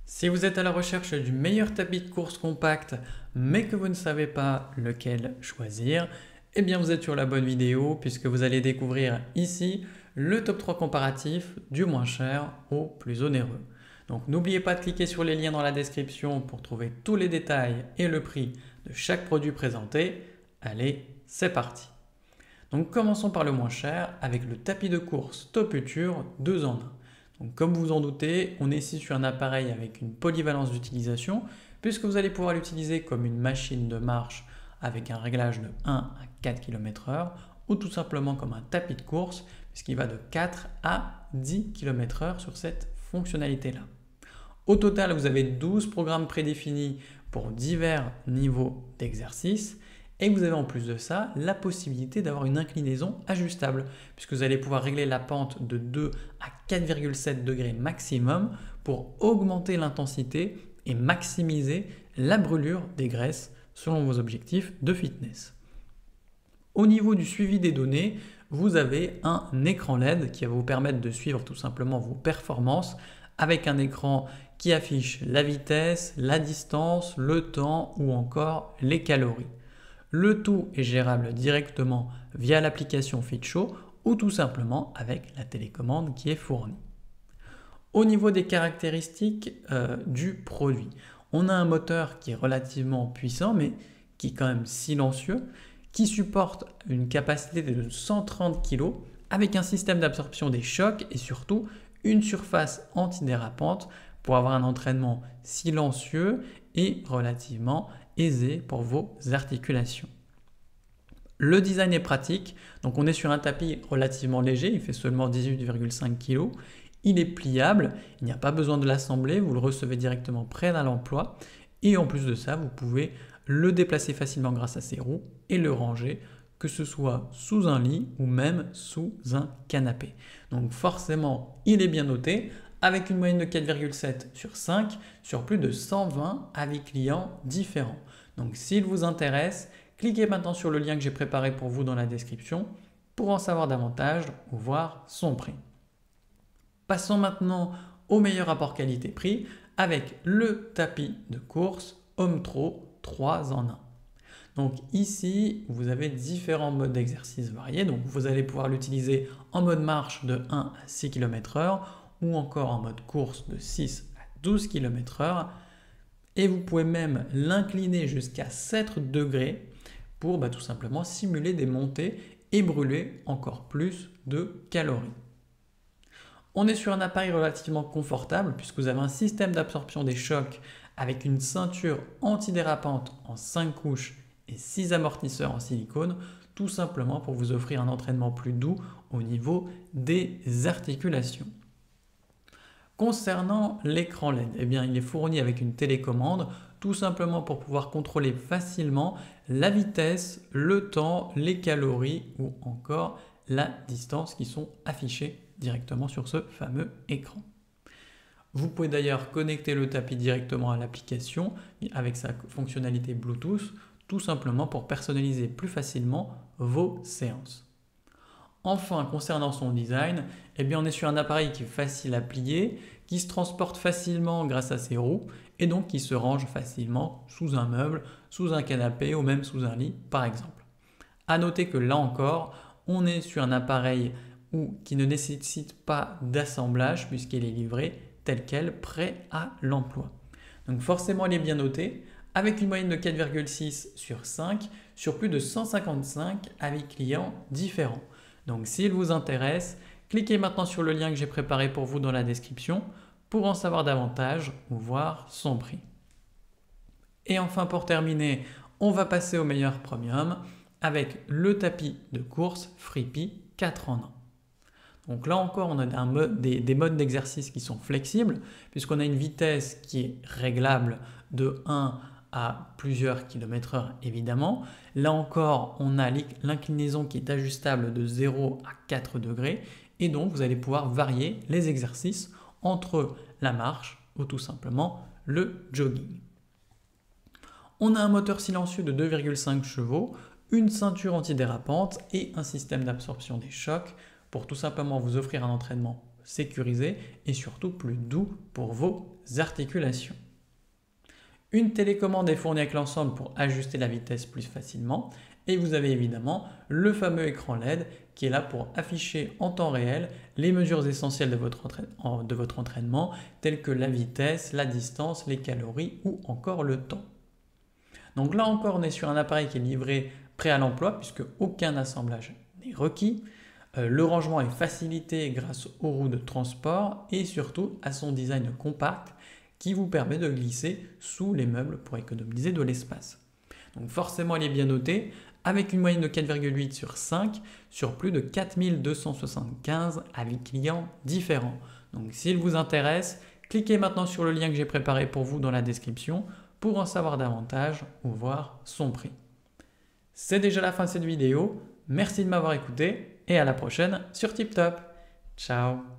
Si vous êtes à la recherche du meilleur tapis de course compact, mais que vous ne savez pas lequel choisir, eh bien vous êtes sur la bonne vidéo puisque vous allez découvrir ici le top 3 comparatif du moins cher au plus onéreux. Donc n'oubliez pas de cliquer sur les liens dans la description pour trouver tous les détails et le prix de chaque produit présenté. Allez, c'est parti. Donc commençons par le moins cher avec le tapis de course Toputure 2 en 1. Donc, comme vous vous en doutez, on est ici sur un appareil avec une polyvalence d'utilisation puisque vous allez pouvoir l'utiliser comme une machine de marche avec un réglage de 1 à 4 km/h ou tout simplement comme un tapis de course puisqu'il va de 4 à 10 km/h sur cette fonctionnalité-là. Au total, vous avez 12 programmes prédéfinis pour divers niveaux d'exercice. Et vous avez en plus de ça la possibilité d'avoir une inclinaison ajustable puisque vous allez pouvoir régler la pente de 2 à 4,7 degrés maximum pour augmenter l'intensité et maximiser la brûlure des graisses selon vos objectifs de fitness. Au niveau du suivi des données, vous avez un écran LED qui va vous permettre de suivre tout simplement vos performances avec un écran qui affiche la vitesse, la distance, le temps ou encore les calories. Le tout est gérable directement via l'application FitShow ou tout simplement avec la télécommande qui est fournie. Au niveau des caractéristiques du produit, on a un moteur qui est relativement puissant mais qui est quand même silencieux, qui supporte une capacité de 130 kg avec un système d'absorption des chocs et surtout une surface antidérapante pour avoir un entraînement silencieux et relativement aisé pour vos articulations. Le design est pratique, donc on est sur un tapis relativement léger, il fait seulement 18,5 kg. Il est pliable, il n'y a pas besoin de l'assembler, vous le recevez directement près d'un emploi et en plus de ça, vous pouvez le déplacer facilement grâce à ses roues et le ranger, que ce soit sous un lit ou même sous un canapé. Donc forcément, il est bien noté, avec une moyenne de 4,7 sur 5 sur plus de 120 avis clients différents. Donc s'il vous intéresse, cliquez maintenant sur le lien que j'ai préparé pour vous dans la description pour en savoir davantage ou voir son prix. Passons maintenant au meilleur rapport qualité-prix avec le tapis de course Omtro 3 en 1. Donc ici, vous avez différents modes d'exercice variés. Donc vous allez pouvoir l'utiliser en mode marche de 1 à 6 km/h ou encore en mode course de 6 à 12 km/h. Et vous pouvez même l'incliner jusqu'à 7 degrés pour tout simplement simuler des montées et brûler encore plus de calories. On est sur un appareil relativement confortable puisque vous avez un système d'absorption des chocs avec une ceinture antidérapante en 5 couches et 6 amortisseurs en silicone, tout simplement pour vous offrir un entraînement plus doux au niveau des articulations. Concernant l'écran LED, eh bien, il est fourni avec une télécommande, tout simplement pour pouvoir contrôler facilement la vitesse, le temps, les calories ou encore la distance qui sont affichées directement sur ce fameux écran. Vous pouvez d'ailleurs connecter le tapis directement à l'application avec sa fonctionnalité Bluetooth, tout simplement pour personnaliser plus facilement vos séances. Enfin, concernant son design, eh bien, on est sur un appareil qui est facile à plier, qui se transporte facilement grâce à ses roues et donc qui se range facilement sous un meuble, sous un canapé ou même sous un lit par exemple. A noter que là encore, on est sur un appareil qui ne nécessite pas d'assemblage puisqu'il est livré tel quel, prêt à l'emploi. Donc forcément, il est bien noté avec une moyenne de 4,6 sur 5 sur plus de 155 avis clients différents. Donc s'il vous intéresse, cliquez maintenant sur le lien que j'ai préparé pour vous dans la description pour en savoir davantage ou voir son prix. Et enfin pour terminer, on va passer au meilleur premium avec le tapis de course Freepy 4 en 1. Donc là encore, on a des modes d'exercice qui sont flexibles puisqu'on a une vitesse qui est réglable de 1 à plusieurs km/h évidemment. Là encore, on a l'inclinaison qui est ajustable de 0 à 4 degrés et donc vous allez pouvoir varier les exercices entre la marche ou tout simplement le jogging. On a un moteur silencieux de 2,5 chevaux, une ceinture antidérapante et un système d'absorption des chocs pour tout simplement vous offrir un entraînement sécurisé et surtout plus doux pour vos articulations. Une télécommande est fournie avec l'ensemble pour ajuster la vitesse plus facilement et vous avez évidemment le fameux écran LED qui est là pour afficher en temps réel les mesures essentielles de votre entraînement telles que la vitesse, la distance, les calories ou encore le temps. Donc là encore on est sur un appareil qui est livré prêt à l'emploi puisque aucun assemblage n'est requis. Le rangement est facilité grâce aux roues de transport et surtout à son design compact qui vous permet de glisser sous les meubles pour économiser de l'espace. Donc forcément il est bien noté avec une moyenne de 4,8 sur 5 sur plus de 4275 avis clients différents. Donc s'il vous intéresse, cliquez maintenant sur le lien que j'ai préparé pour vous dans la description pour en savoir davantage ou voir son prix. C'est déjà la fin de cette vidéo, merci de m'avoir écouté et à la prochaine sur TipTop. Ciao.